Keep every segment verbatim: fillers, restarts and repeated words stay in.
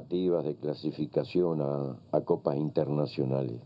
expectativas de clasificación a, a copas internacionales.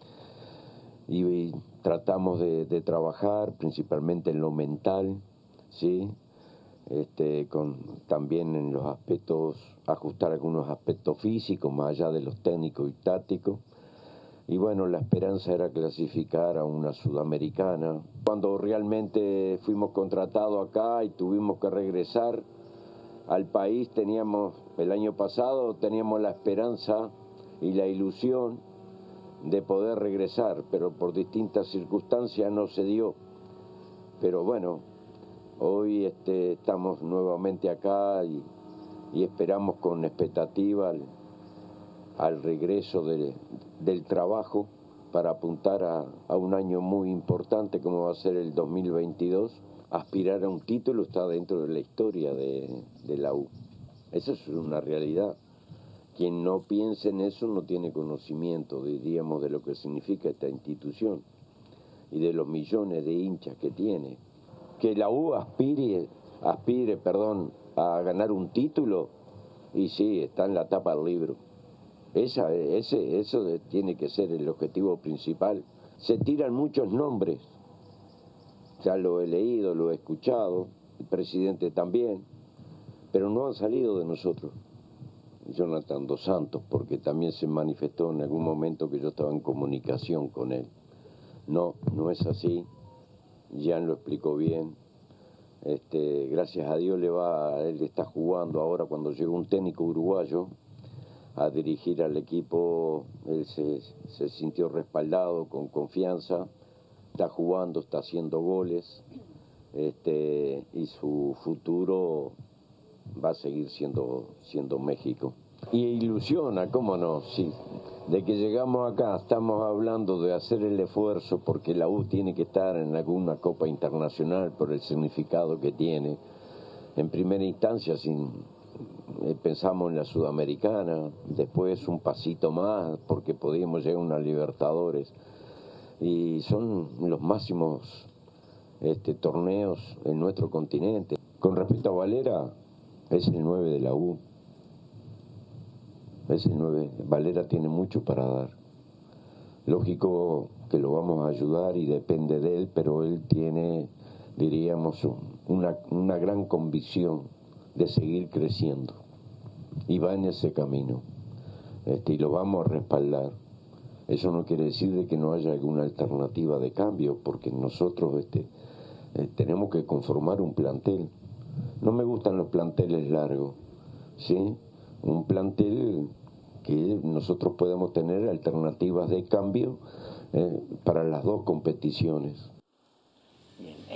Y, y tratamos de, de trabajar principalmente en lo mental, ¿sí? Este, con, también en los aspectos, ajustar algunos aspectos físicos, más allá de los técnicos y tácticos. Y bueno, la esperanza era clasificar a una sudamericana. Cuando realmente fuimos contratados acá y tuvimos que regresar al país, teníamos, el año pasado, teníamos la esperanza y la ilusión de poder regresar, pero por distintas circunstancias no se dio. Pero bueno, hoy este, estamos nuevamente acá y, y esperamos con expectativa al, al regreso de, del trabajo para apuntar a, a un año muy importante como va a ser el dos mil veintidós. Aspirar a un título está dentro de la historia de, de la U. Esa es una realidad. Quien no piense en eso no tiene conocimiento, diríamos, de lo que significa esta institución y de los millones de hinchas que tiene. Que la U aspire, aspire, perdón, a ganar un título, y sí, está en la tapa del libro. Esa, ese, eso tiene que ser el objetivo principal. Se tiran muchos nombres, ya lo he leído, lo he escuchado, el presidente también, pero no han salido de nosotros. Jonathan dos Santos, porque también se manifestó en algún momento que yo estaba en comunicación con él. No, no es así, Jan lo explicó bien. Este, gracias a Dios le va, él está jugando ahora cuando llegó un técnico uruguayo a dirigir al equipo, él se, se sintió respaldado, con confianza, está jugando, está haciendo goles, este, y su futuro va a seguir siendo, siendo México. Y ilusiona, cómo no, sí. De que llegamos acá, estamos hablando de hacer el esfuerzo porque la U tiene que estar en alguna Copa Internacional por el significado que tiene. En primera instancia, sin, eh, pensamos en la Sudamericana, después un pasito más porque podíamos llegar a una Libertadores. Y son los máximos este, torneos en nuestro continente. Con respecto a Valera, es el nueve de la U. Es el nueve. Valera tiene mucho para dar. Lógico que lo vamos a ayudar y depende de él, pero él tiene, diríamos, una, una gran convicción de seguir creciendo. Y va en ese camino. Este, y lo vamos a respaldar. Eso no quiere decir de que no haya alguna alternativa de cambio, porque nosotros este, eh, tenemos que conformar un plantel. No me gustan los planteles largos, ¿sí? Un plantel que nosotros podemos tener alternativas de cambio eh, para las dos competiciones.